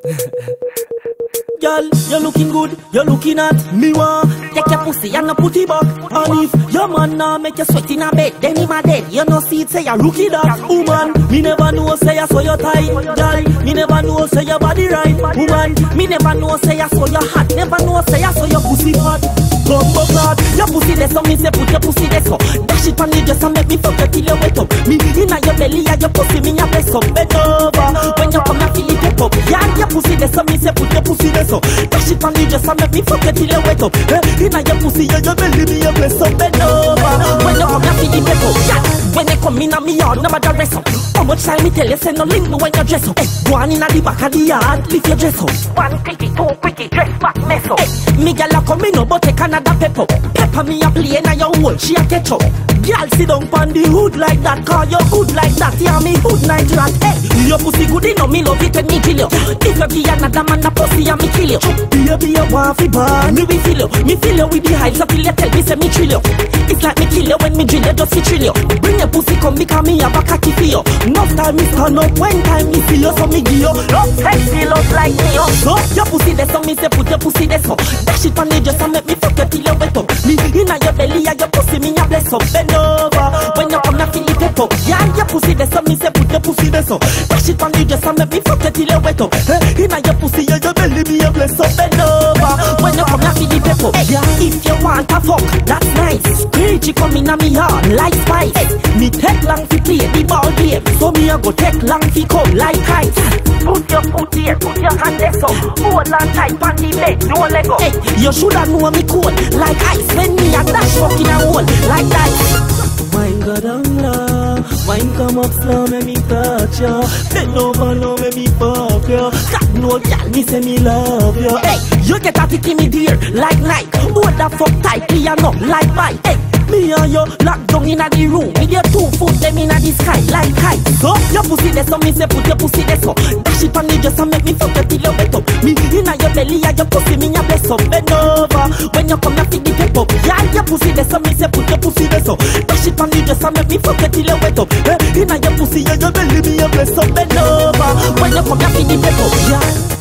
Girl, you're looking good, you're looking at me one. Take your pussy and no put it back. And if your man now make you sweat in a bed, then him a dead. You no see it say you rookie dog. Woman, me never know say you saw your tight. Girl, me never know say your body right. Woman, me never know say you saw your hat. Never know say you saw your pussy fat. Bumbo clad, your pussy there so me say put your pussy there so. Dash it on the dress and make me fuck you till you wet up. Me inna your belly and your pussy me a bless up. Bend over, when you come and feel it pep up. Yeah, your pussy there so me say put your pussy there so. Dash it on the dress and make me fuck you till you wet up. Inna your pussy and your belly me a bless up. Bend over, when you come and feel it pep up. Yeah, when you come inna me yard, no matter dress up. How much time me tell you say no link me when you dress up. Go on inna the back of the yard, lift your dress up. One quickie, two quickie, dress back mess up. Me gyal a come in no but take another pepper. Pepper me a play na your hole, she a catch up. Gyal sit down pon the hood like that, cause you good like that. Yeah, me hood night rat. Hey, your pussy good enough, me love it when me kill you. If you give another man a pussy and me kill you. Baby, you want fi burn, me we feel you. Me feel you with the heights, I feel you tell me say me trill you. It's like me kill you when me drill you, just fi trill you. Bring your pussy come because me have a cocky for you. Enough time me stand up, when time me see you, so me give you. Love sexy, love like me yo. So your pussy there, so me say put your pussy there so. Dash it on the dress and make me fuck you till you wet up. Me inna your belly and your pussy me a bless up. Bend over, when you come and feel it pep up. Yeah, your pussy there, so me say put your pussy there so. Dash it on the dress and make me fuck you till you wet up. Inna your pussy and your belly me a bless up. Bend over, when you come and feel it pep up. Yeah, if you want a fuck, that's nice. Crazy come inna me heart like spice. Me take long to play the ball game, so me a go take long to come like ice. Put your foot here, put your hand there so. Hold on tight on the bed, don't let go. Hey, you shoulda know me cold like ice. When me a dash fucking a hole like that. Wine go down low, wine come up slow, make me touch you. Bend over low, make me fuck you. God no girl, me say me love you. Hey, you get a tick in me dear like Nike. Hold the fuck tightly and up like bike. Hey, me and you locked down inna the room with your 2 foot them inna the sky like kite. So your pussy there, so me say put your pussy there so. Dash it on the dress and make me fuck you till you wet up. Me inna your belly and your pussy me a bless up. Bend over, when you come and feel the pep up. Yeah, your pussy there, so me say put your pussy there so. Dash it on the dress and make me fuck you till you wet up. Inna your pussy and your belly me a bless up. Bend over, when you come and feel the pep up. Yeah.